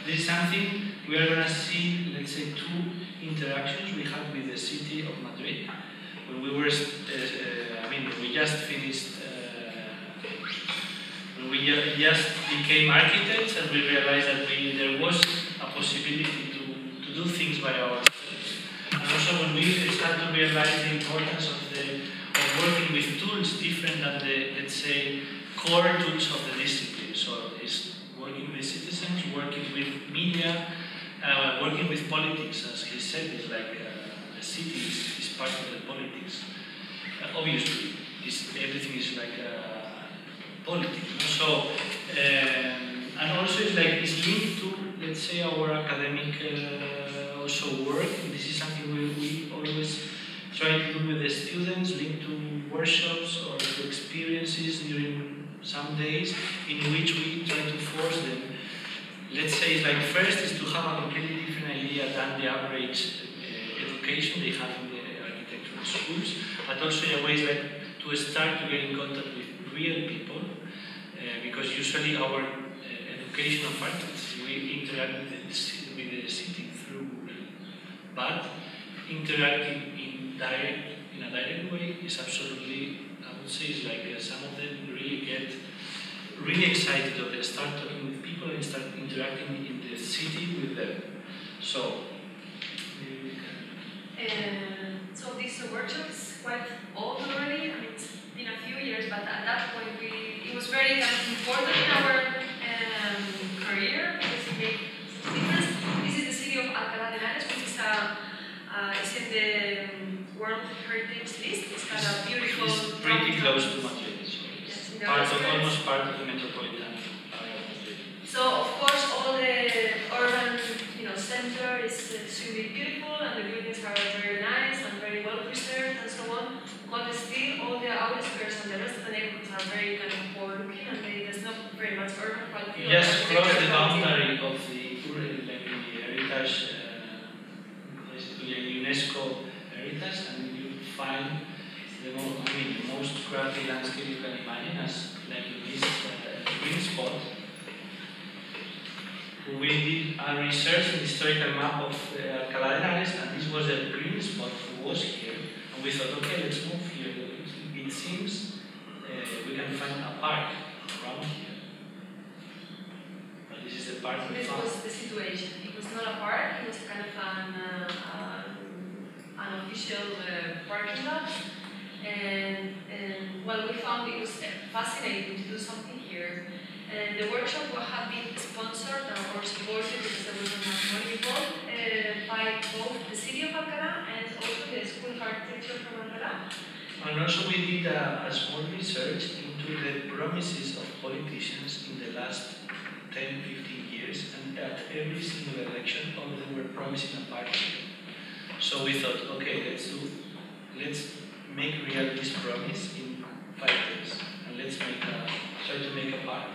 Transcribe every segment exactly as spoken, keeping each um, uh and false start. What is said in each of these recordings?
this is something we are going to see, let's say, two interactions we had with the city of Madrid. When we were, uh, uh, I mean, we just finished, uh, when we just became architects and we realized that we, there was a possibility to, to do things by ourselves. And also when we start to realize the importance of, the, of working with tools different than the, let's say, core tools of the discipline. So it's working with citizens, working with media, uh, working with politics, as he said, it's like uh, the city is, is part of the politics. Uh, obviously, this, everything is like uh, politics. No? So, um, and also it's like it's linked to, let's say, our academic uh, also work. And this is something we, we always try to do with the students, linked to workshops or to experiences during some days in which we try to force them. Let's say, it's like first is to have a completely different idea than the average uh, education they have in the architectural schools, but also in a way like to start to get in contact with real people, uh, because usually our uh, education of architects, we interact with the, with the city through, but interacting in direct, in a direct way is absolutely, I would say, is like uh, some of them really get really excited or they start talking with people and start interacting in the city with them. So, maybe we can. Uh, so this workshop is quite old already. I mean, it's been a few years, but at that point, we, it was very um, important in our um, career because it made a difference. This is the city of Alcalá de Henares, which is a uh, it's in the um, World Heritage List. It's got a beautiful. It's pretty close to Madrid. Part of, almost part of the metropolitan area of Madrid. So, of course, all the urban, you know, center is extremely beautiful, and the buildings are very nice and very well preserved, and so on. But still, all the outskirts and the rest of the neighborhoods are very kind of poor looking, and they, there's not very much urban quality. Just cross the boundary of the, like the heritage, uh, basically a UNESCO heritage, and you find. The most, I mean, the most crappy landscape you can imagine as like this uh, green spot. We did a research and historical map of uh, Alcalá de Henares, and this was a green spot who was here. And we thought, okay, let's move here. It seems uh, we can find a park around here. But this is the park we This found. was the situation. It was not a park, it was kind of an, uh, uh, an official uh, parking lot. And, and well, we found it was fascinating to do something here. And the workshop had been sponsored or supported because there was enough money involved uh, by both the city of Alcalá and also the School of Architecture from Alcalá. And also we did a, a small research into the promises of politicians in the last ten to fifteen years, and at every single election all of them were promising a park. So we thought, okay, let's do, let's make real this promise in five days, and let's make a, try to make a park.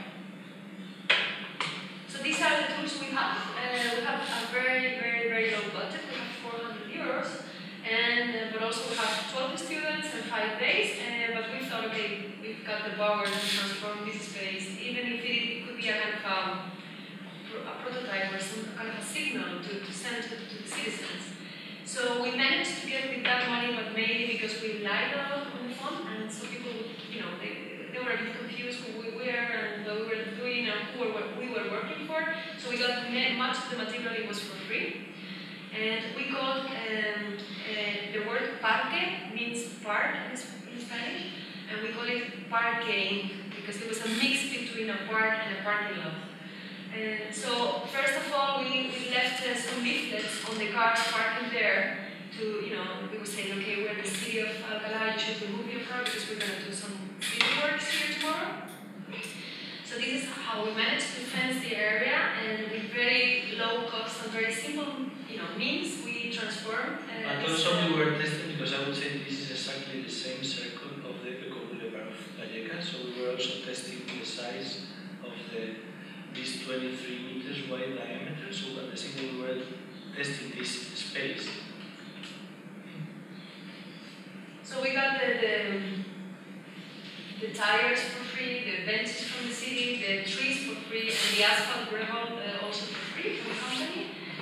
So these are the tools we have. Uh, we have a very, very, very low budget. We have four hundred euros, and uh, but also we have twelve students and five days. Uh, but we thought, okay, we've got the power to transform this space, even if it could be a kind of a, a prototype or some kind of a signal to, to send to, to the citizens. So we managed to get with that money, but mainly because we relied on the fund, and so people would, you know, they, they were a bit confused who we were and what we were doing and who we were working for. So we got much of the material, it was for free. And we called, um, uh, the word parque means park in Spanish, and we call it parking because it was a mix between a park and a parking lot. And so, first of all, we, we left uh, some leaflets on the cars parking there to, you know, we were saying, okay, we're the city of Alcalá, you should remove your car because we're going to do some city works here tomorrow. So this is how we managed to fence the area, and with very low cost and very simple, you know, means, we transformed. Uh, and also we were testing, because I would say this is exactly the same circle of the Ecopolis of Vallejo, so we were also testing the size of the this twenty-three meters wide diameter, so at the same time we were testing this space. So we got the, the, the tires for free, the benches from the city, the trees for free, and the asphalt gravel uh, also for free. We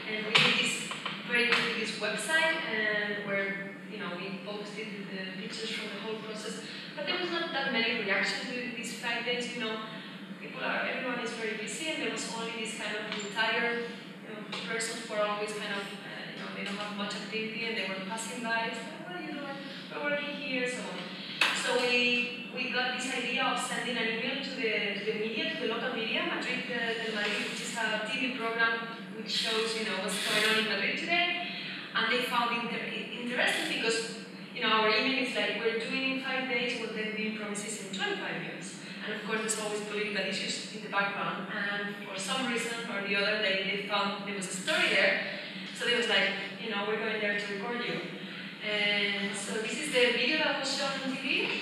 and we did this very quickly this website, and where you know we posted the pictures from the whole process. But there was not that many reactions during these five days. You know, people are everyone is very busy, and there was only this kind of retired you know persons who are always kind of uh, you know they don't have much activity, and they were passing by. It's like, what are you doing? We're working here, so on. So we we got this idea of sending an email to the to the media, to the local media, Madrid del Madrid, which is a T V program which shows you know what's going on in Madrid today, and they found it inter interesting because you know our email is like we're doing in five days what they've been promises in twenty-five years, and of course there's always political issues in the background, and for some reason or the other they, they found there was a story there, so they was like you know we're going there to record you. And so this is the video that was shown on T V.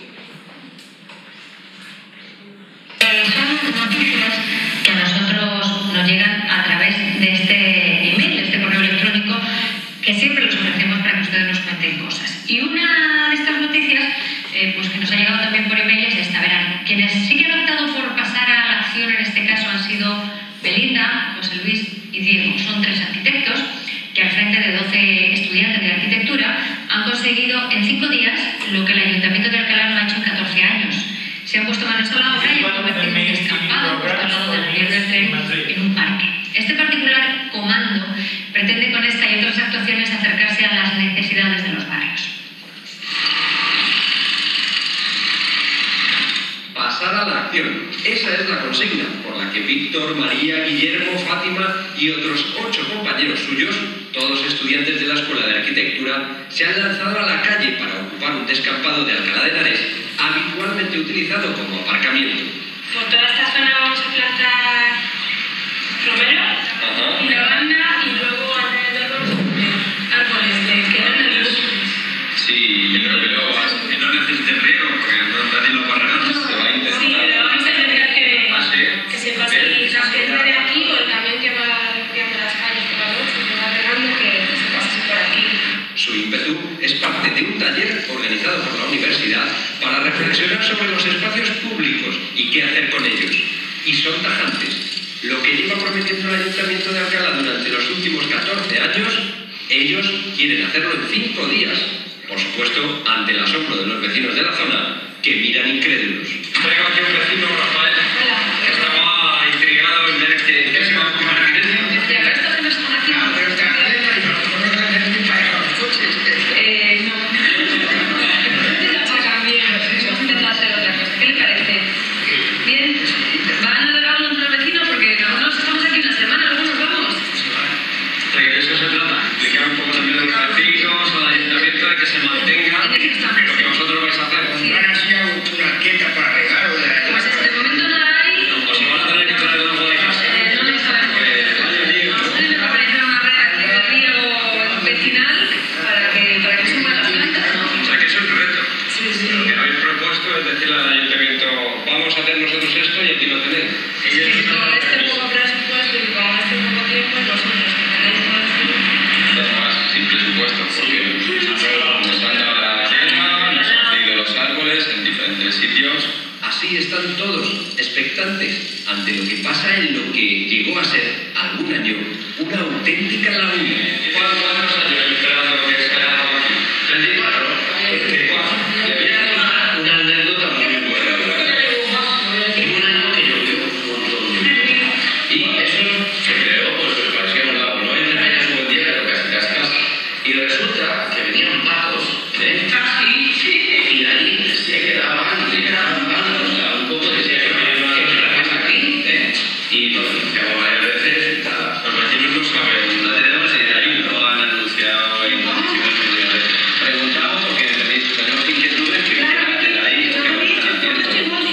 Son noticias que a nosotros nos llegan a través de este email, de este correo electrónico, que siempre los ofrecemos para que ustedes nos cuenten cosas. Y una de estas noticias, eh, pues que nos ha llegado también por email, es esta. Verán, quienes sí que han optado por pasar a la acción en este caso han sido Belinda, José Luis y Diego. Son tres arquitectos que al frente de doce estudiantes de arquitectura han conseguido en cinco días lo que el Ayuntamiento de Alcalá no ha hecho en catorce años. Se han puesto manos a la obra y han convertido un descampado justo al lado del riel del tren en un parque. Este particular comando pretende con esta y otras actuaciones acercarse a las necesidades de los barrios. Pasar a la acción. Esa es la consigna por la que Víctor, María, Guillermo, Fátima y otros ocho compañeros suyos, todos estudiantes de la Escuela de Arquitectura, se han lanzado a la calle para ocupar un descampado de Alcalá de Henares, habitualmente utilizado como aparcamiento. Por toda esta zona vamos a plantar romero y lavanda y luego alrededor árboles de que dan el luz. Sí, yo creo que luego que no necesiten riego porque no, nadie lo va a regar, se va a intentar. Sí, pero vamos a intentar que, ¿Ah, sí? que se pase y la gente de aquí o el camión que va limpiando las calles por la noche, que va regando, que se pase por aquí. Su ímpetu es parte de un taller organizado por la universidad para reflexionar sobre los espacios públicos y qué hacer con ellos. Y son tajantes. Lo que lleva prometiendo el Ayuntamiento de Alcalá durante los últimos catorce años, ellos quieren hacerlo en cinco días. Por supuesto, ante el asombro de los vecinos de la zona, que miran incrédulos. Traigo aquí un vecino, Rafael, que estaba intrigado en ver que, que se va a comer directo. ¿Ya ves esto que nos están haciendo? Ah, pero está bien, y nosotros no tenemos para los coches. Eh, no. Entonces ya para cambiar. Vamos a intentar hacer otra cosa. ¿Qué le parece? Bien. ¿Van a regalar nuestros vecinos? Porque nosotros estamos aquí una semana, luego nos vamos. O sea, que de eso se trata. Explicar un poco también a los vecinos, al ayuntamiento, de que se mantenga lo que vosotros vais a hacer. ¿No han sido una quieta para regar o de Pues de momento nada hay. Os van a tener que traer algo de casa. Eh, no lo sabemos. Vaya lío. Vamos a tener que organizar una red aquí de riego vecinal para que, para que suban las plantas, ¿no? O sea, que es un reto. Sí, sí. Lo que habéis propuesto es decirle al ayuntamiento, vamos a hacer nosotros esto y aquí lo tenéis. Es que con este poco presupuesto y con este poco tiempo, vosotros que tenéis más Además, sin presupuesto, porque nos han dado la arena, nos han cedido los árboles en diferentes sitios. Así están todos, expectantes, ante lo que pasa en lo que llegó a ser, algún año, una auténtica laguna. ¿Cuántos años esperando que se haga algo aquí? ¿veinticuatro? ¿veinticuatro? Le voy a contar una anécdota muy buena. En un año que llovió un montón. Y eso se creó, pues me parecía un lago. No hay una peña su buen día, pero casi casi casi. Y resulta que venían patos, ¿eh? Y ahí se quedaban, se quedaban patos, o sea, un poco de que la pasa aquí, ¿eh? Y lo denunciamos varias veces, nada. Los vecinos no saben, no tenemos idea, y no lo han anunciado en condiciones mundiales. Preguntamos porque tenéis, tenemos inquietudes que quieran de ahí o que lo están haciendo. Yo no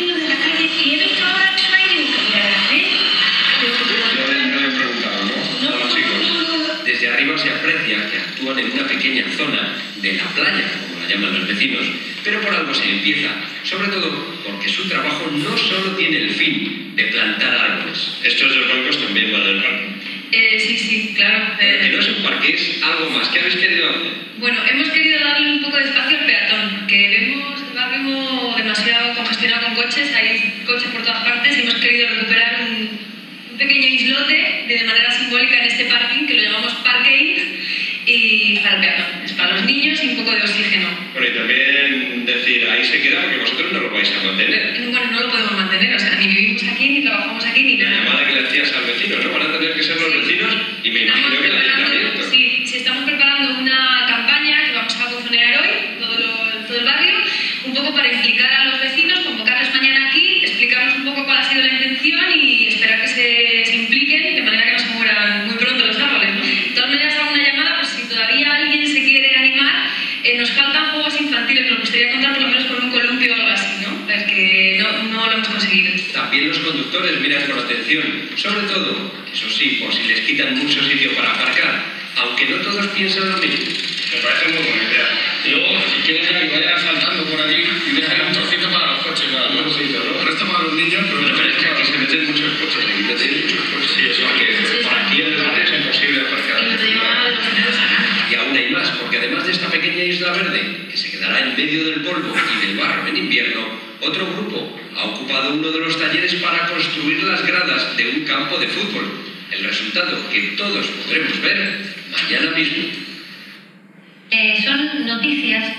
he preguntado, ¿no? A los chicos. Desde arriba se aprecia que actúan en una pequeña zona de la playa, como la llaman los vecinos, pero por algo se empieza, sobre todo porque su trabajo no solo tiene el fin de plantar árboles. Estos dos bancos también van al parque. Eh, sí, sí, claro. Que Eh, no es un parque, es algo más. ¿Qué habéis querido hacer? bueno, hemos querido darle un poco de espacio al peatón, porque vemos el barrio demasiado congestionado con coches, hay coches por todas partes y hemos querido recuperar un, un pequeño islote de manera simbólica en este parking que lo llamamos parking y para el peatón, es para los niños y un poco de oxígeno. Bueno, y también decir, ahí se queda porque vosotros no lo vais a mantener. Bueno, no lo podemos mantener, o sea, ni vivimos aquí, ni trabajamos aquí, ni La nada. llamada que le hacías al vecino, ¿no? Van a tener que ser los Sí. vecinos y me Estamos imagino que el preparando, ayuntamiento. sí, sí, estamos preparando una campaña que vamos a funcionar hoy, todo, lo, todo el barrio, un poco para implicar a los vecinos, convocarles mañana aquí, explicarles un poco cuál ha sido la intención y esperar que se, se impliquen de manera que no se mueran muy pronto los árboles, ¿no? De todas maneras, hago una llamada, pues si todavía alguien se quiere animar, eh, nos faltan juegos infantiles, nos gustaría contar por lo menos con un columpio o algo así, ¿no? Es que no, no lo hemos conseguido. También los conductores miran con atención, sobre todo, eso sí, por si les quitan mucho sitio para aparcar, aunque no todos piensan lo mismo. Me parece muy buena idea. Y luego, si quieres que vaya saltando por aquí y dejar un trocito para los coches, para los trocito, ¿no? El resto para los niños, pero Bueno, no pero es que para aquí los se meten muchos coches, aquí no tienen muchos coches. Sí, eso porque sí. por aquí en el norte es imposible aparcar. Y lo llevaba de los primeros acá. Y aún hay más, porque además de esta pequeña isla verde, que se quedará en medio del polvo y del barro en invierno, otro grupo ha ocupado uno de los talleres para construir las gradas de un campo de fútbol. El resultado que todos podremos ver mañana mismo. Eh, son noticias.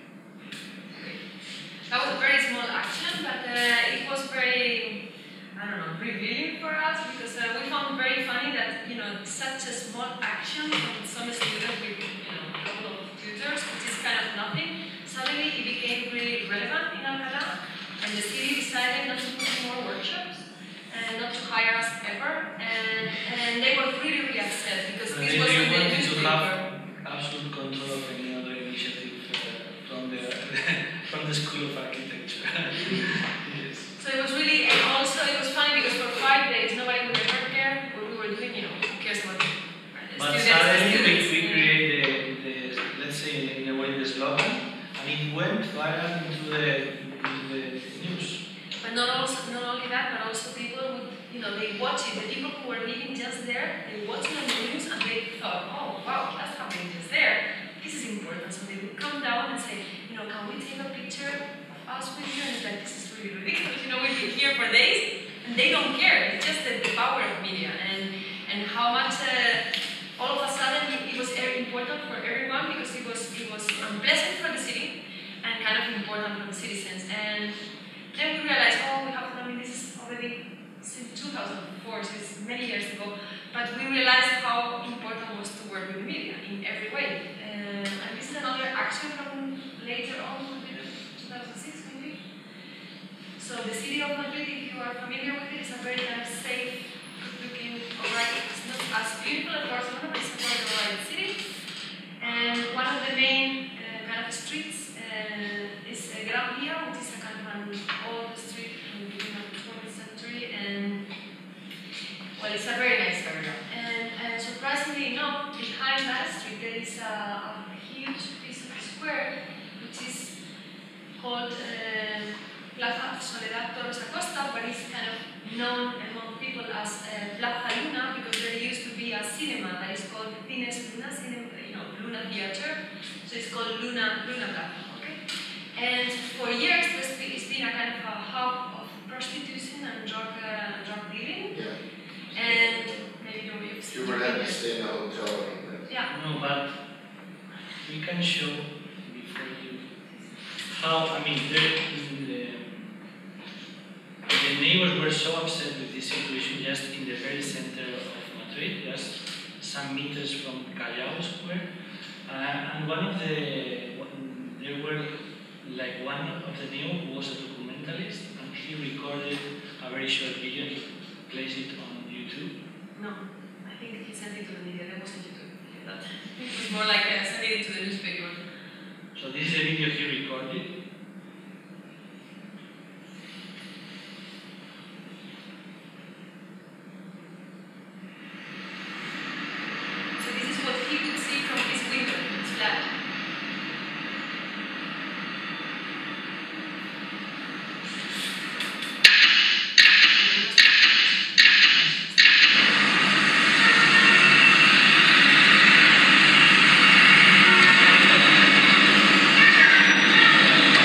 That was a very small action, but uh, it was very, I don't know, revealing for us because uh, we found very funny that, you know, such a small action from some student with, you know, a couple of tutors, which is kind of nothing, suddenly it became really relevant in Alcalá, and the city decided not to put more workshops and not to hire us ever, and, and they were really, really upset because And this they was in the wanted to newspaper. have absolute control of any other initiative uh, from the from the School of Architecture. Yes. So it was really, and also it was funny because for five days nobody would ever care what we were doing, you know, who cares about the But students, suddenly we, students. we create the, the, let's say in a way the slogan, and it went viral into the, into the news. But not also, not only that, but also people would, you know, they watch it. The people who were living just there, they watch it on the news and they thought, oh wow, that's happening just there. This is important. So they would come down and say, you know, can we take a picture of us with you? And it's like, this is really ridiculous. You know, we've been here for days and they don't care. It's just the, the power of media and and how much uh, all of a sudden it, it was very important for everyone because it was it was unpleasant for the city and kind of important for the citizens. And then we realized, oh, we have, I mean, this is already since two thousand four, so it's many years ago, but we realized how important it was to work with the media in every way. Um, and this is another action from later on, two thousand six maybe. So the city of Madrid, if you are familiar with it, is a very kind of safe, good-looking, alright, it's not as beautiful as Barcelona, but it's a very alright city. And one of the main uh, kind of streets uh, is uh, Gran Via, which is a kind of an old street from the twentieth century, and well, it's a very nice area. And uh, surprisingly enough, behind that street there is a, a huge piece of square, which is called uh, Plaza Soledad Torres Acosta, but it's kind of known among people as uh, Plaza Luna because there used to be a cinema that is called Cines Luna, cinema, you know, Luna Theater. So it's called Luna Luna Plaza. Okay? And for years, it's been, it's been a kind of a hub of prostitution and drug uh, drug dealing. Yeah. And maybe you'll be You were at to stay in a hotel. yeah. No, but we can show before you how, I mean, there, the, the neighbors were so upset with this situation just in the very center of Madrid, just some meters from Callao Square. Uh, and one of the, one, there were, like one of the neighbors was a documentalist and he recorded a very short video, he placed it on YouTube. No, I think he sent it to the media. That wasn't YouTube. That it was more like uh, sending it to the newspaper. So this is a video he recorded. So this is what he could see from his window. It's flat. Thank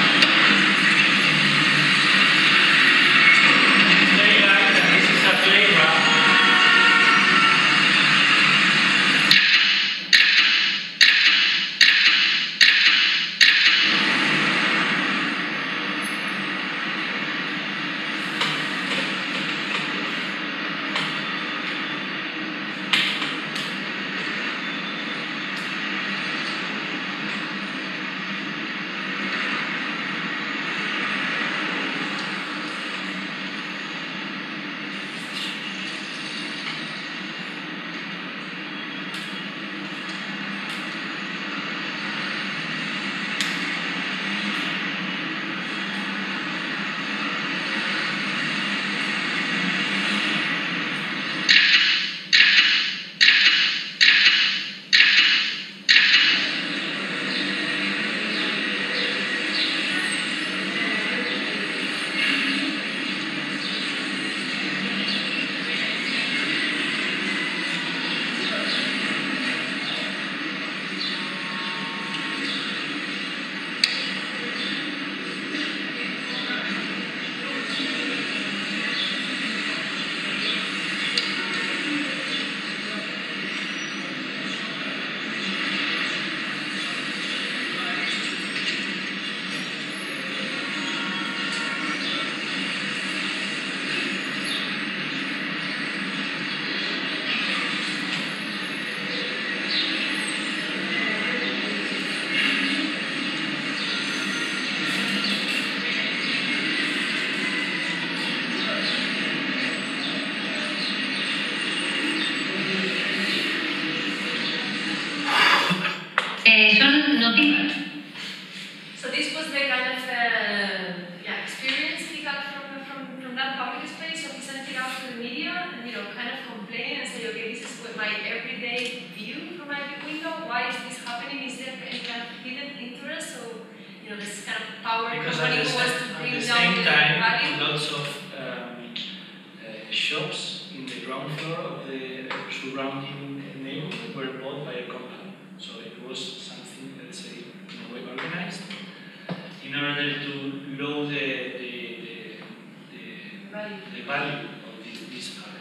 noticia. So this was the kind of uh, yeah, experience he got from, from, from that public space. So he sent it out to the media and, you know, kind of complain and say, okay, this is what my everyday view from my window. Why is this happening? Is there any kind of hidden interest? So, you know, this kind of power Because company at the, wants same, to at bring the down same the time, value. lots of um, uh, shops in the ground floor of the surrounding neighborhood were bought by a company. So it was something, let's say, in a way organized, in order to lower the, the, the, the, Value. the value of the, this area.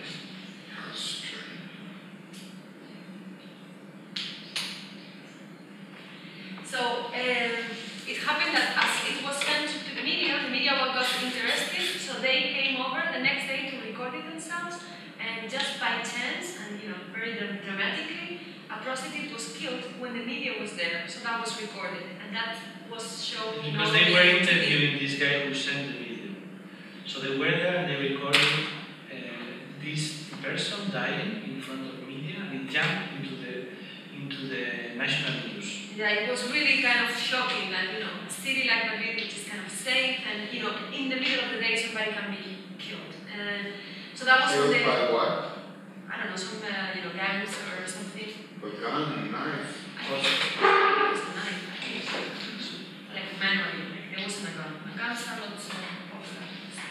So um, it happened that as it was sent to the media, the media got interested, so they came over the next day to record it themselves, and just by chance, and you know, very dra- dramatically, a prostitute was killed when the media was there, so that was recorded, and that was shown in Because all they the were M T V. interviewing this guy who sent the video. So they were there and they recorded uh, this person dying in front of media, and it jumped into the into the national news. Yeah, it was really kind of shocking that, you know, a city like Madrid, which is kind of safe, and, you know, in the middle of the day, somebody can be killed. And so that was Killed the, by what? I don't know, some, uh, you know, gangs or something. A gun, knife. I think it was a knife, I think. Like manually, like, there wasn't a gun. Guns are not so popular.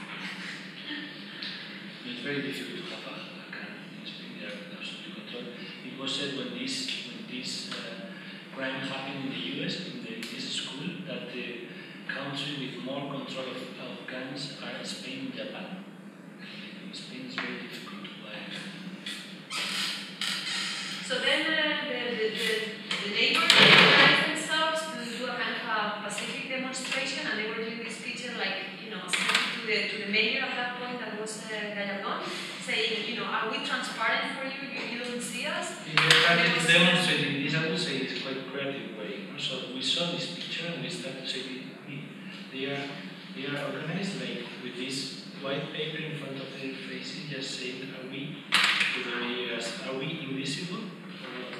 It's very difficult to have a, a gun in Spain. They are absolutely controlled. It was said when this when this uh, crime happened in the U S in, the, in this school that the countries with more control of, of guns are Spain and Japan. In Spain is very difficult to buy a gun. So then uh, the, the, the, the neighbors organized themselves to do a kind of a pacific demonstration, and they were doing this picture like, you know, sending to the, to the mayor at that point, that was uh, Gallardón, saying, you know, are we transparent for you? You, you don't see us? They started demonstrating this, I would say, it's quite creative way. So we saw this picture and we started to say, I mean, they are they are organized like with this white paper in front of their faces, just saying, are we to the mayors, are we invisible or what?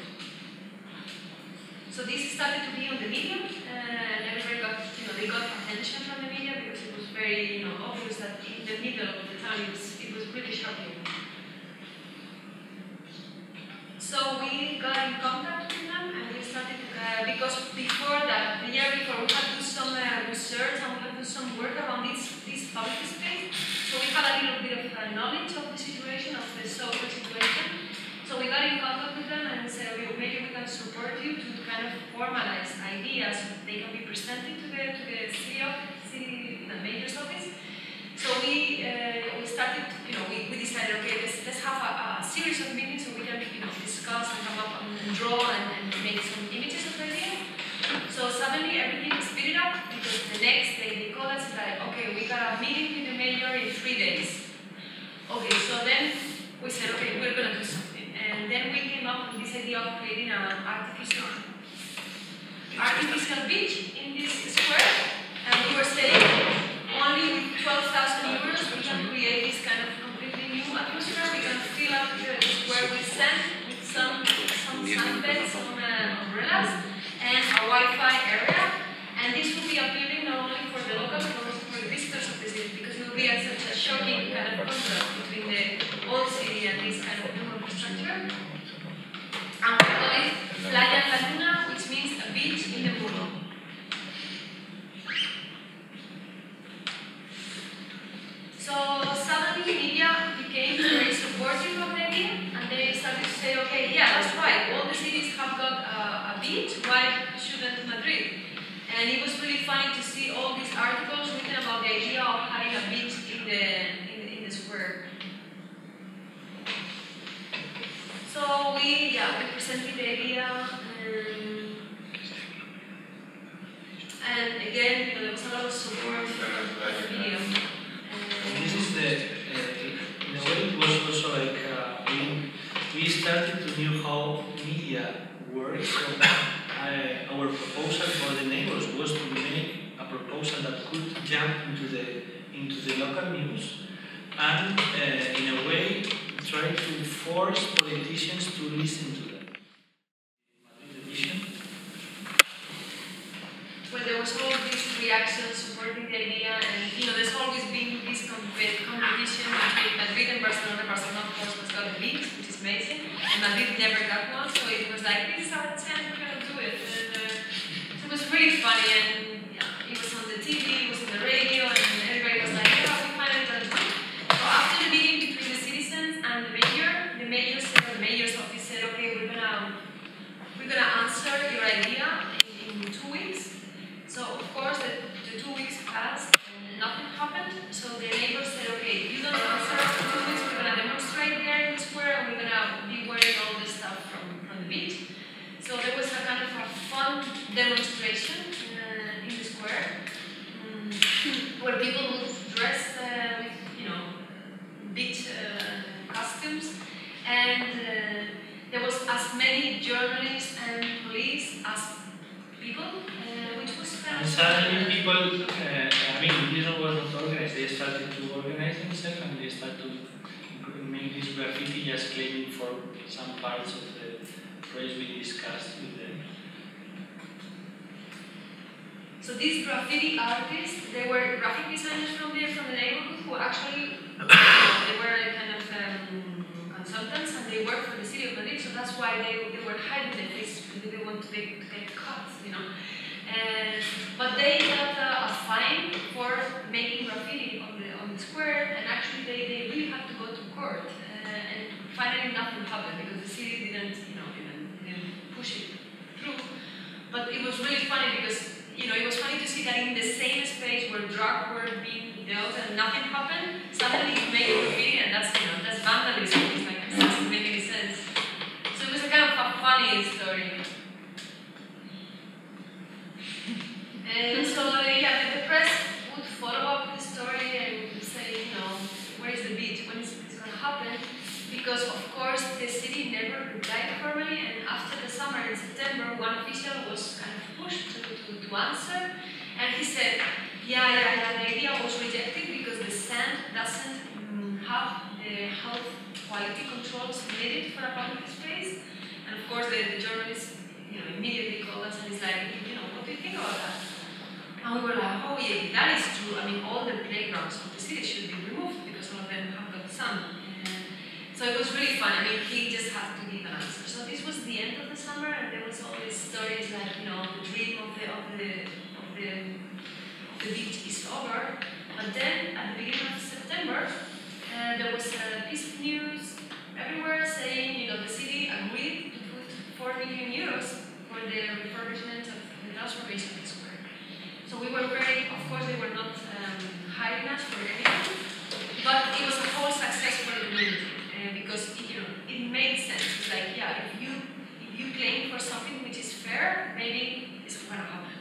So this started to be on the media, uh, and everybody got, you know, they got attention from the media because it was very, you know, obvious that in the middle of the town it was, it was really shocking. So we got in contact with them and we started to, uh, because before that, the year before, we had to do some uh, research and we had to do some work around this, this public space. So we had a little bit of uh, knowledge of the situation, of the social situation. So we got in contact with them and said, okay, maybe we can support you to kind of formalize ideas so that they can be presented to the, to the city, office, city the mayor's office. So we uh, we started, you know, we, we decided, okay, let's, let's have a, a series of meetings so we can, you know, discuss and come up and draw and, and make some images of the idea. So suddenly everything speeded up because the next day they called us like, okay, we got a meeting with the mayor in three days. Okay, so then we said, okay, we're gonna do something. And then we came up with this idea of creating an artificial, artificial beach in this square. And we were saying, only with twelve thousand euros we can create this kind of completely new atmosphere. We can fill up the square with sand, with some, some sandbeds, some uh, umbrellas, and a Wi-Fi area. And this will be appealing not only for the locals but also for the visitors of the city, because it will be a, such a shocking kind of contrast between the old city and this kind of new infrastructure. And we call it Playa en la Luna, which means a beach in the moon. So suddenly media became very supportive of the idea, and they started to say, okay, yeah, that's right, all the cities have got a, a beach, why shouldn't Madrid? And it was really funny to see all these articles written about the idea of having a beach in the, in the, in the square. So we, yeah, we presented the idea, um, and again, you know, there was a lot of support for the video. This is the, uh, in a way it was also like, uh, we, we started to know how media works. So, uh, our proposal for the neighbors was to make a proposal that could jump into the, into the local news and uh, in a way try to force politicians to listen to them. Madrid edition. and Madrid never got one, so it was like, this is our chance, we're gonna do it. And uh, so it was really funny, and yeah, it was on the T V, it was on the radio, and everybody was like, yeah, we finally got it. So after the meeting between the citizens and the mayor, the mayor said, the mayor's office said, okay, we're gonna we're gonna answer your idea in, in two weeks. So of course the, the two weeks passed and nothing happened. So the neighbors said, okay, if you don't answer after two weeks, we're gonna demonstrate there in the square and we're gonna be wearing all this stuff from, from the beach. So there was a kind of a fun demonstration in, uh, in the square um, where people would dress uh, with, you know, beach uh, costumes, and uh, there was as many journalists and police as people, uh, which was kind And of... suddenly people, uh, I mean, this was not organized, they started to organize themselves and they started to make this graffiti just claiming for some parts of the project we discussed with them. So these graffiti artists, they were graphic designers from the, from the neighborhood who actually, you know, they were kind of um, consultants and they worked for the city of Madrid, so that's why they, they were hiding their faces because they didn't want to get, to get caught, you know. And, but they got a, a fine for making graffiti on the, on the square, and actually they, they really had to go to court. Uh, and finally nothing happened because the city didn't, you know, didn't, didn't push it through. But it was really funny because, you know, it was funny to see that in the same space where drugs were being dealt and nothing happened, suddenly you make a graffiti and that's, you know, that's vandalism. It's like, it doesn't make any sense. So it was a kind of a funny story. And so, uh, yeah, the, the press would follow up the story and would say, you know, where is the beach? When is this going to happen? Because, of course, the city never replied formally, and after the summer in September, one official was kind of pushed to, to, to answer, and he said, yeah, yeah, yeah, the idea was rejected because the sand doesn't um, have the health quality controls needed for a public space. And of course, the, the journalist, you know, immediately called us and is like, you know, what do you think about that? And we were like, oh yeah, that is true. I mean, all the playgrounds of the city should be removed because all of them have got sand. So it was really fun. I mean, he just had to give an answer. So this was the end of the summer, and there was all these stories like, you know, the dream of the of the of the, of the beach is over. But then at the beginning of September, uh, there was a piece of news everywhere saying, you know, the city agreed to put four million euros for the refurbishment of the transformation of the square. So we were very, of course, they were not um, hiring us for anything, but it was a whole success for the community. Uh, because it, you know, it made sense. It's like, yeah, if you if you claim for something which is fair, maybe it's going to happen.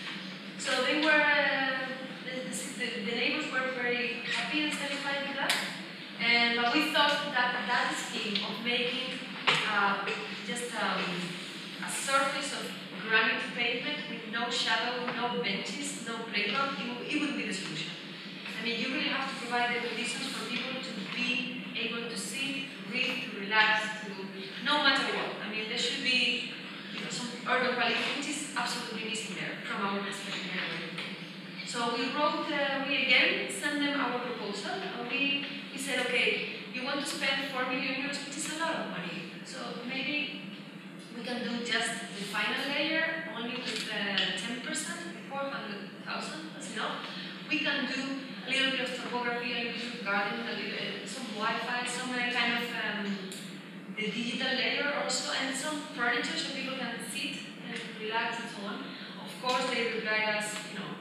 So they were, uh, the, the, the neighbors were very happy and satisfied with that. And but we thought that that scheme of making uh, just um, a surface of granite pavement with no shadow, no benches, no playground, it, it would be the solution. I mean, you really have to provide the conditions for people to be able to sit, to read, to relax, to no matter what. I mean, there should be, you know, some urban quality which is absolutely missing there from our perspective. So we wrote, uh, we again sent them our proposal, and we, we said, okay, you want to spend four million euros, which is a lot of money. So maybe we can do just the final layer only with uh, ten percent, four hundred thousand, that's enough. We can do a little bit of topography, a little bit of garden, a little, uh, some Wi-Fi, some uh, kind of um, the digital layer also, and some furniture so people can sit and relax and so on. Of course, they replied us, you know,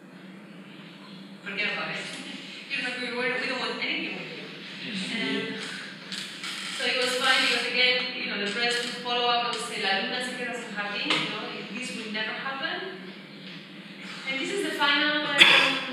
forget about it. You know, we, were, we don't want anything with you. And so it was fine because again, you know, the press would follow up and say, La Luna se queda sin jardín, you know, this will never happen. And this is the final. Um,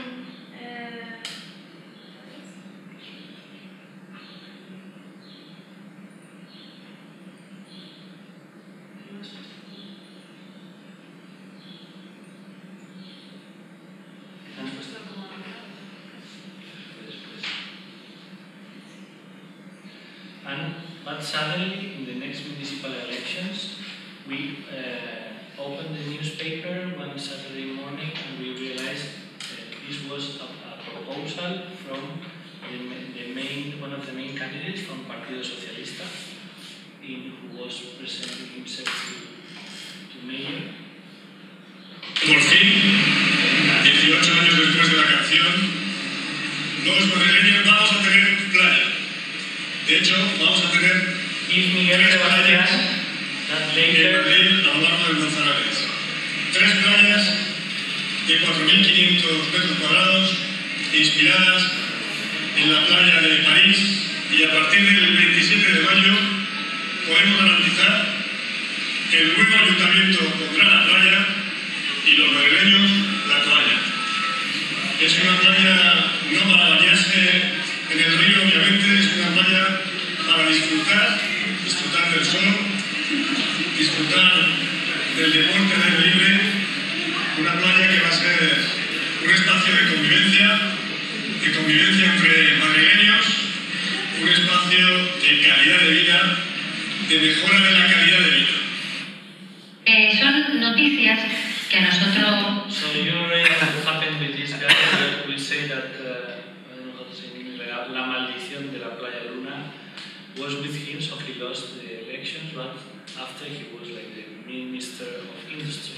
And, but suddenly, in the next municipal elections, we uh, opened the newspaper one Saturday morning and we realized that this was a, a proposal from the, the main, one of the main candidates from Partido Socialista, in who was presenting himself to, to mayor. Por fin, dieciocho años después de la canción, los madrileños vamos a tener playa. De hecho, vamos a tener If Miguel tres Sebastián, playas that en later, Madrid a lo largo del Manzanares. Tres playas de cuatro mil quinientos metros cuadrados, inspiradas en la playa de París, y a partir del veintisiete de mayo podemos garantizar que el nuevo ayuntamiento pondrá la playa y los madrileños la toalla. Es una playa no para bañarse en el río, obviamente, es una playa para disfrutar, disfrutar del sol, disfrutar del deporte al aire libre, una playa que va a ser un espacio de convivencia, de convivencia entre madrileños, un espacio de calidad de vida, de mejora de la calidad de vida. Eh, son noticias que a nosotros... so you already what happened with this guy that will say that, uh, I don't know how to say in English, la, la maldición de la Playa Luna was with him, so he lost the elections, but after he was like the Minister of Industry.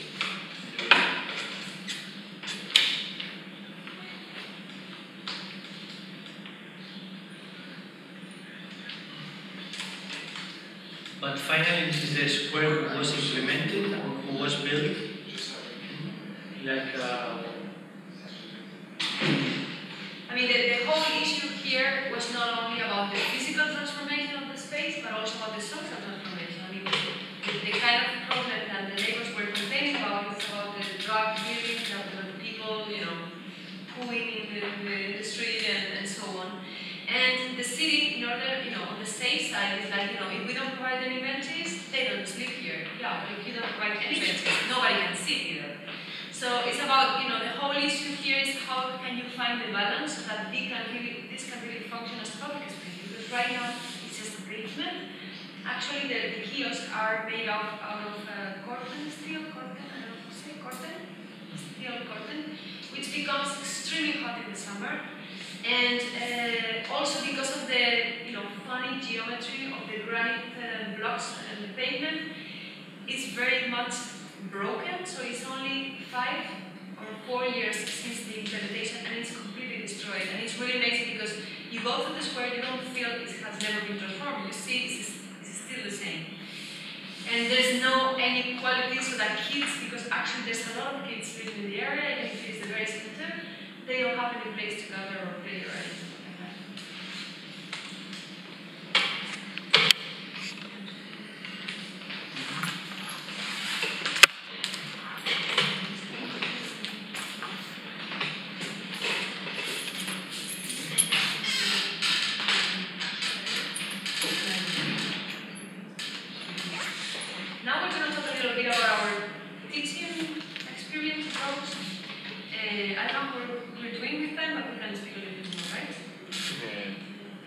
But finally, this is the square who was implemented, who was built. Like, uh, I mean, the, the whole issue here was not only about the physical transformation of the space, but also about the social transformation. I mean, the, the kind of problem that the neighbors were complaining about is about the drug dealing, the people, you know, pooing in the, in the street and, and so on. And the city, in order, you know, on the safe side, is like, you know, if we don't provide any benches, they don't sleep here. Yeah, but if you don't provide any benches, nobody can sit either. So it's about, you know, the whole issue here is how can you find the balance so that they can really, this can really function as public space. Because right now it's just a pavement. Actually, the, the kiosks are made out, out of uh, corten, steel corten, I don't know how to say, corten? Steel corten, which becomes extremely hot in the summer. And uh, also because of the, you know, funny geometry of the granite uh, blocks and the pavement, it's very much broken, so it's only five or four years since the implementation and it's completely destroyed. And it's really amazing because you go through the square, you don't feel it has never been transformed. You see it's, it's still the same. And there's no any quality so that kids, because actually there's a lot of kids living in the area, even if it's the very center, they don't have any place to gather or play or anything like that. Now we're going to talk a little bit about our teaching experience approach. Uh, I don't know what we're doing with them, but we can speak a little bit more, right? yeah.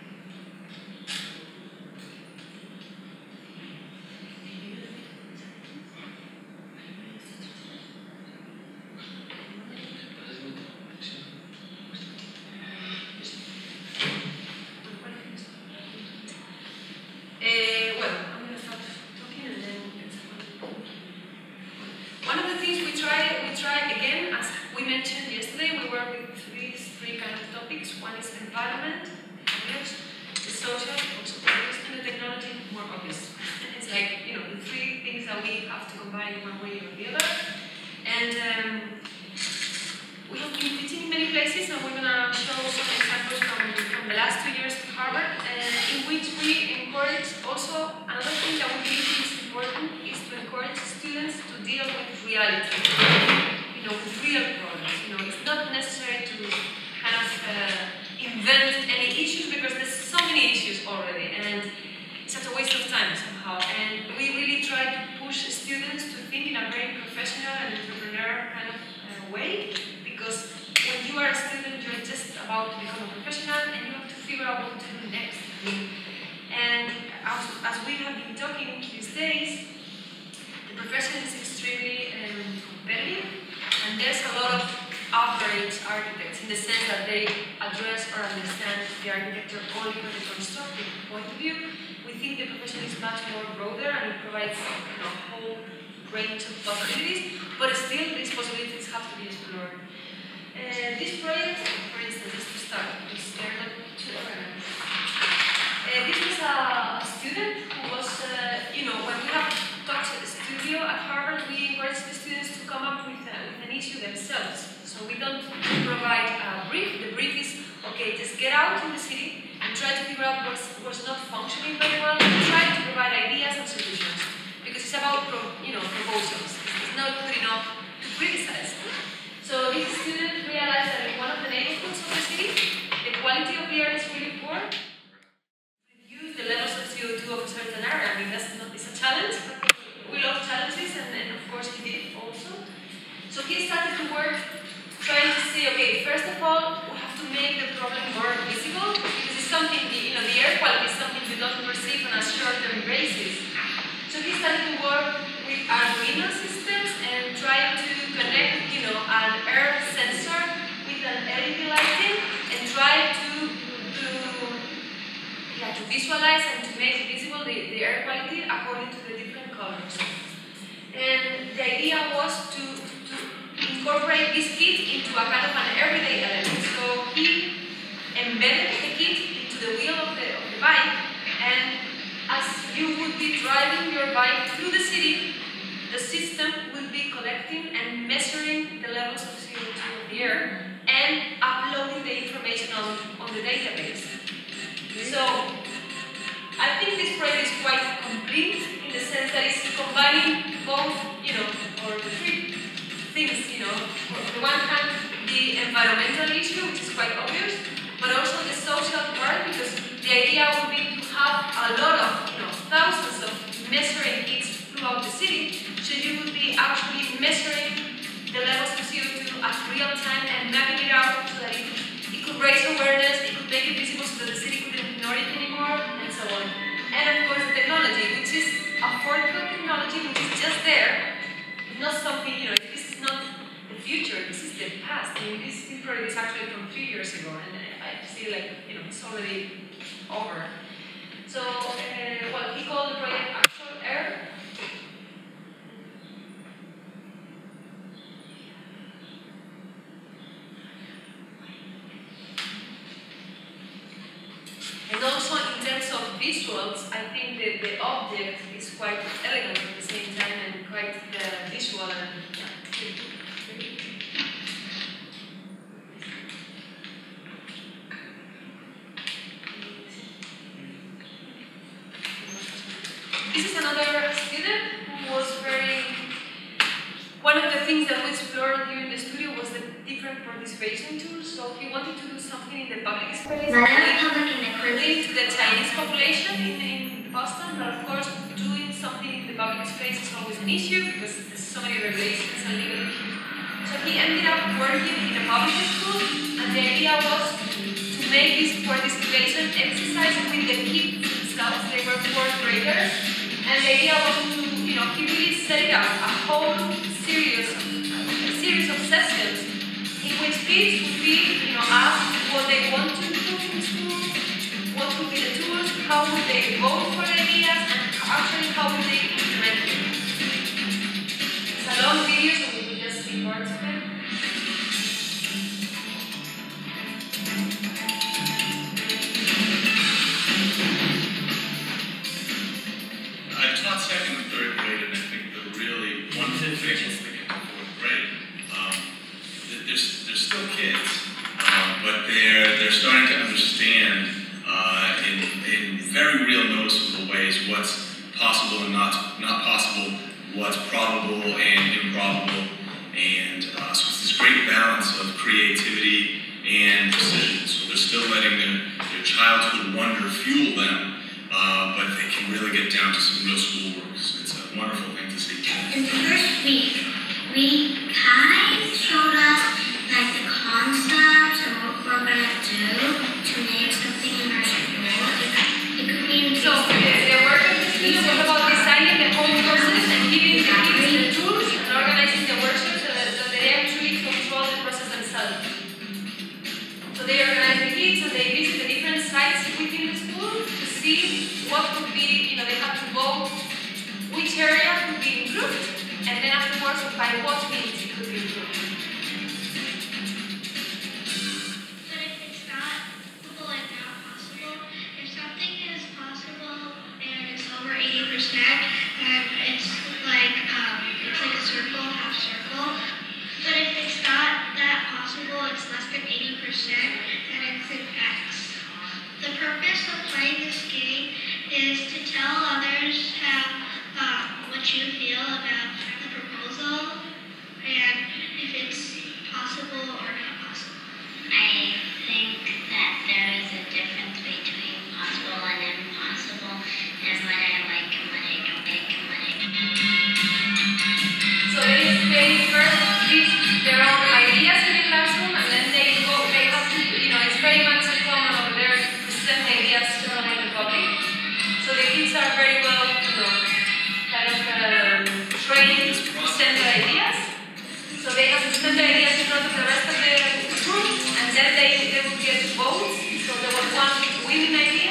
Uh, well, I'm going to start talking and then we can start. One of the things we try, we try again, as we mentioned yesterday, we work with these three kind of topics. One is environment, obvious, the social, also obvious, and the technology, more obvious. It's like, you know, the three things that we have to combine in one way or the other. And um, we have been teaching in many places, and we're going to show some examples from, from the last two years at Harvard, uh, in which we encourage also, another thing that we believe is important is to encourage students to deal with reality, you know, with real problems. You know, it's not necessary to kind of uh, invent any issues because there's so many issues already, and it's such a waste of time somehow. And we really try to push students to think in a very professional and entrepreneurial kind of uh, way, because when you are a student, you're just about to become a professional, and you have to figure out what to do next. I mean, and as, as we have been talking these days, the profession is extremely um, competitive, and there's a lot of average architects in the sense that they address or understand the architecture only from the constructive point of view, with think the profession is much more broader and it provides, you know, a whole range of possibilities, but still these possibilities have to be explored. Uh, this project, for instance, just to start, because they're not too organized. Uh, this was a, a student who was, uh, you know, when we have talks at the studio at Harvard, we encourage the students to come up with, uh, with an issue themselves. So we don't provide a brief. The brief is, okay, just get out in the city and try to figure out what's, what's not functioning very well and try to provide ideas and solutions. Because it's about, pro, you know, proposals. It's not good enough to criticize. So this student realized that in one of the neighborhoods of the city, the quality of the air is really poor. Reduce the levels of C O two of a certain area. I mean, that's not, it's a challenge. We love challenges, and, and of course he did also. So he started to work trying to say, okay, first of all, we have to make the problem more visible, because it's something, you know, the air quality is something you don't perceive on a short-term basis. So he started to work with Arduino systems and trying to connect, you know, an air sensor with an L E D lighting and try to, to, yeah, to visualize and to make visible the, the air quality according to the different colors. And the idea was to, to incorporate this kit into a kind of an everyday element. So he embedded the kit into the wheel of the, of the bike, and as you would be driving your bike through the city, the system will be collecting and measuring the levels of C O two in the air and uploading the information on, on the database. So I think this project is quite complete in the sense that it's combining both, you know, or the three things, you know, on the one hand, the environmental issue, which is quite obvious, but also the social part, because the idea would be to have a lot of, you know, thousands of measuring kits throughout the city, so you would be actually measuring the levels of C O two at real time and mapping it out so that it could, it could raise awareness, it could make it visible so that the city couldn't ignore it anymore, and so on. And of course, the technology, which is a forklift technology, which is just there, not something, you know, this is not the future, this is the past. I mean, this, this project is actually from three years ago, and I feel like, you know, it's already over. So, uh, well, he called the project Actual Air. And also in terms of visuals, I think that the object is quite elegant at the same time and quite uh, visual and yeah. This is another student who was very... One of the things that we explored here in the studio was the different participation tools. So he wanted to do something in the public space, linked to the Chinese population in, in Boston, but of course doing something in the public space is always an issue because there's so many regulations and legal issues. So he ended up working in a public school, and the idea was to make this participation exercise with the kids themselves. They were fourth graders, and the idea was to, you know, he really set up a whole series of, a series of sessions in which kids would be, you know, asked what they want to do in school, what would be the tools, how would they vote for the ideas, and actually how would they implement it. It's a long video, so we will just see parts of it. I taught second and third grade, and I think the really wonderful thing is the fourth grade. Um, there's, there's still kids, um, but they're, they're starting to understand uh, in, in very real noticeable ways what's possible and not, not possible, what's probable and improbable, and uh, so it's this great balance of creativity and precision. So they're still letting their, their childhood wonder fuel them, uh, but they can really get down to some real schoolwork. So it's a wonderful thing to see. In the first week, we kind of showed us like the concepts and what we're gonna do to make something in our school. It could be so the, the work of the students was about designing the whole process and giving the kids the tools and organizing the workshops so that, that they actually control the process themselves. So they organize the kids and they visit the different sites within the school to see what could be is to tell others how uh, what you feel about the proposal and if it's possible or not possible. I think that there is a difference between possible and impossible, and what I like and what I don't like and what I don't. So they, they first give their own ideas in the classroom, and then they go, they have to, you know, it's very much common over there to present ideas to the public. So the kids are very well, you know, kind of um, trained to present their ideas. So they have to present their ideas in front of the rest of the group, and then they, they will get votes. So there was one winning idea.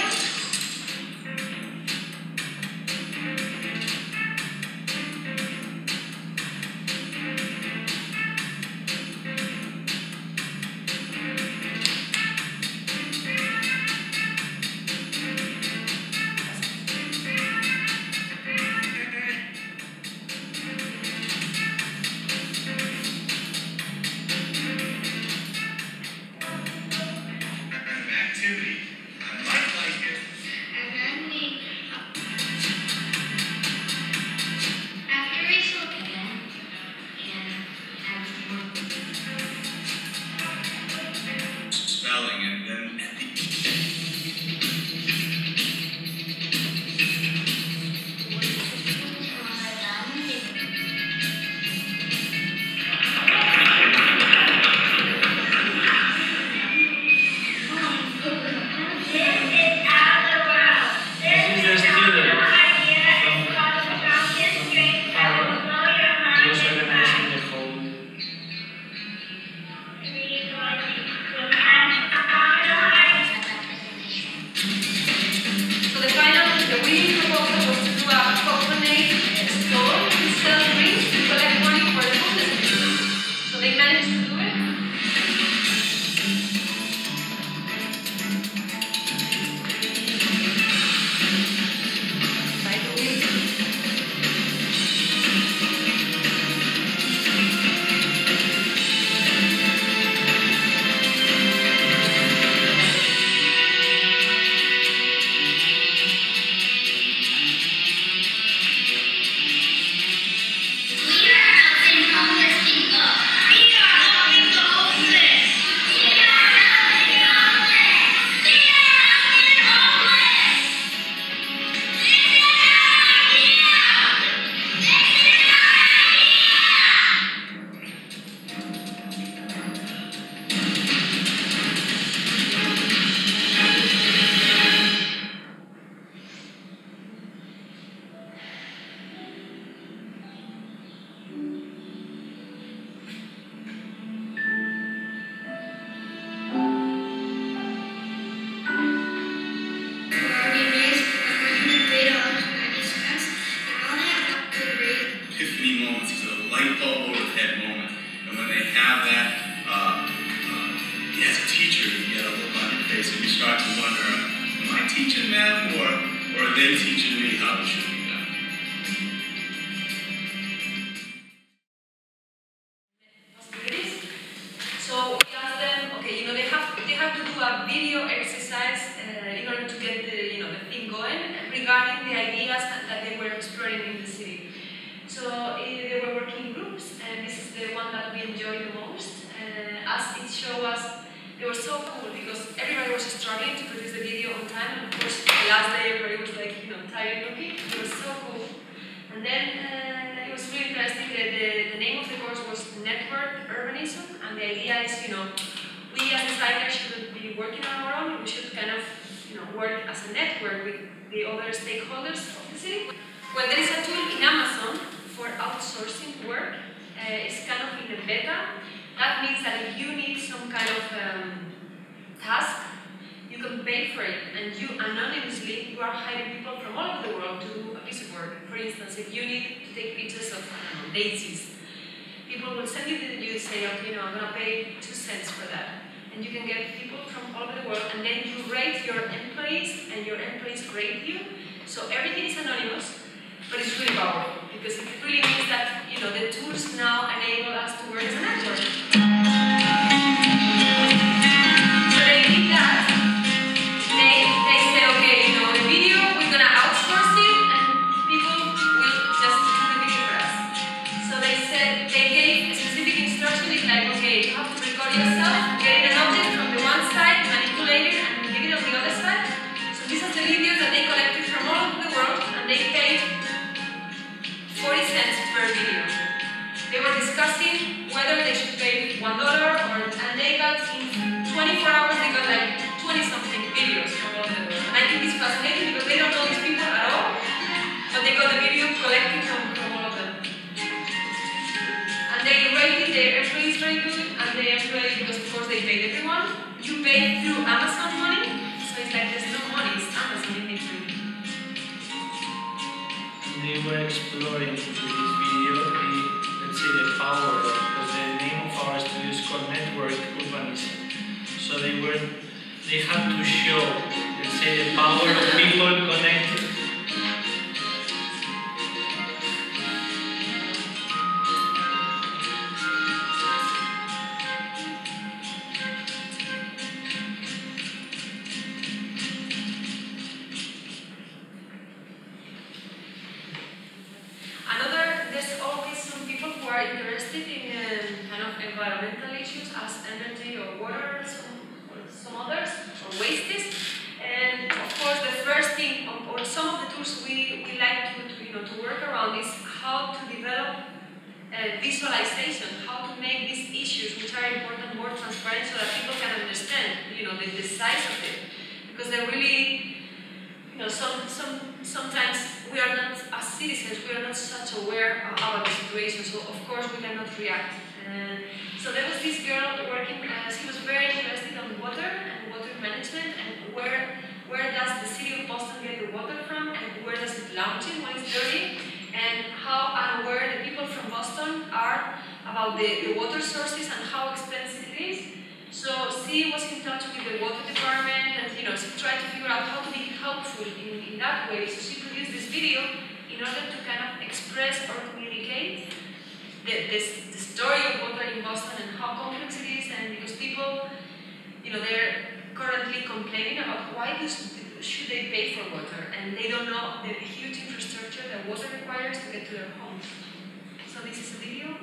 They, they say, okay, you know, in video we're gonna very good, and they employ, because of course they paid everyone. You pay through Amazon money, so it's like there's no money, it's Amazon in Italy. They were exploring with this video the, let's say, the power of, because the name of our studio is called Network Urbanism. So they were, they had to show, let's say, the power of people connected. Interested in um, kind of environmental issues as energy or water, some, or some others, or wastes. And of course, the first thing, or some of the tools we, we like to, to, you know, to work around is how to develop uh, visualization, how to make these issues, which are important, more transparent so that people can understand, you know, the, the size of it. Because they're really, you know, some, some, sometimes we are not, as citizens, we are not such aware about the situation, so of course we cannot react. Uh, so there was this girl working, uh, she was very interested on water and water management, and where where does the city of Boston get the water from, and where does it launch it when it's dirty, and how unaware the people from Boston are about the, the water sources and how expensive it is. So she was in touch with the water department, and you know, she tried to figure out how to be helpful in, in that way. So she produced this video in order to kind of express or communicate the, this, the story of water in Boston and how complex it is, and because people, you know, they're currently complaining about why do, should they pay for water, and they don't know the huge infrastructure that water requires to get to their homes. So this is a video.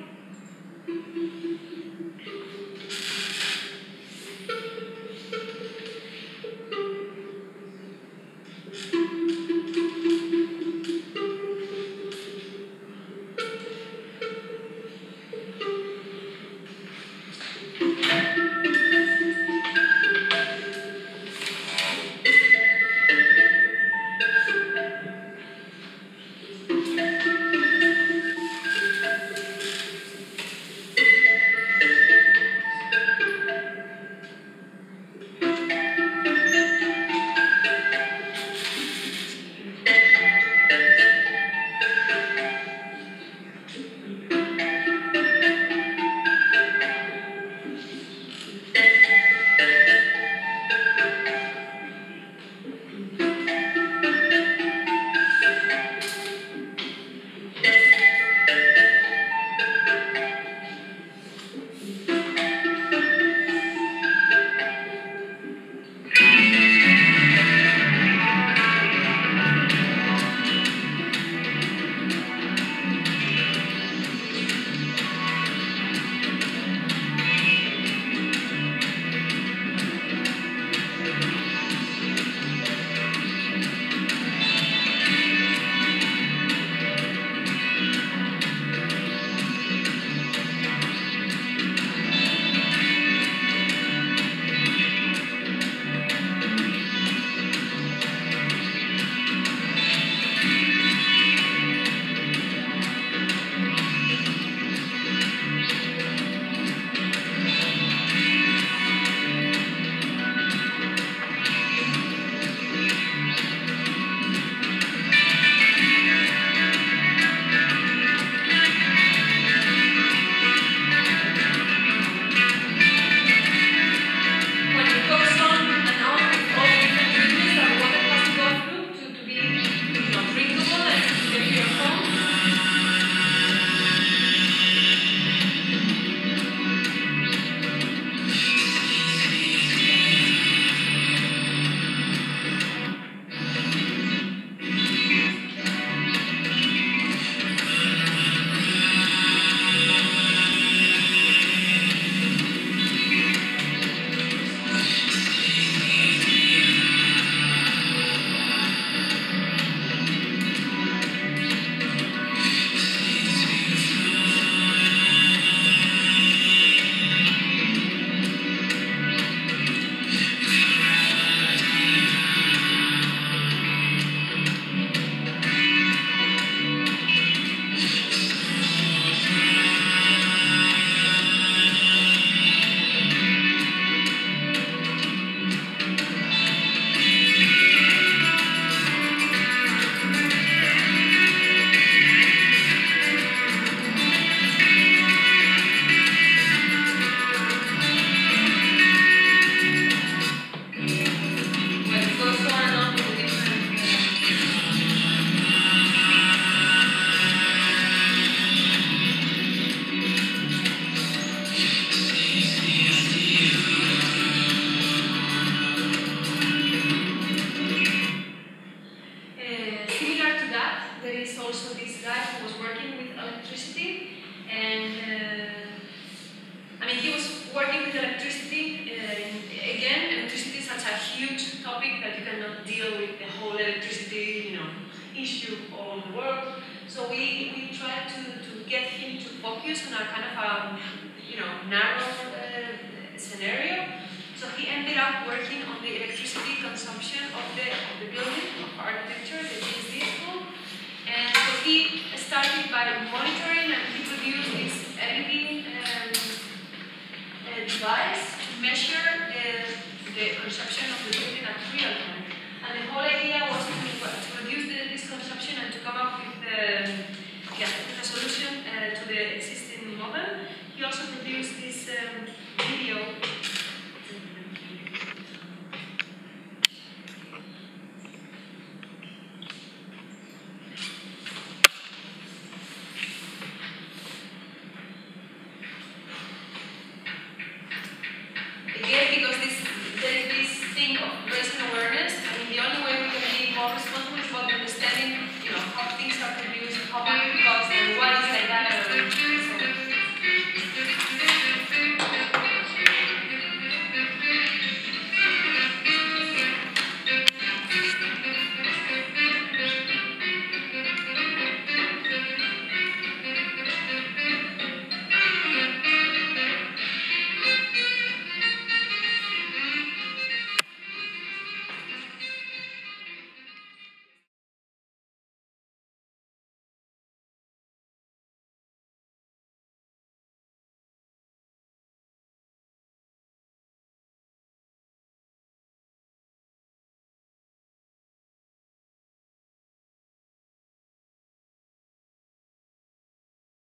this guy who was working with electricity, and uh, I mean, he was working with electricity. Uh, again, electricity is such a huge topic that you cannot deal with the whole electricity, you know, issue all over the world. So we, we tried to, to get him to focus on a kind of a, you know, narrow uh, scenario. So he ended up working on the electricity consumption of the, of the building, of architecture, the G S D school. And so he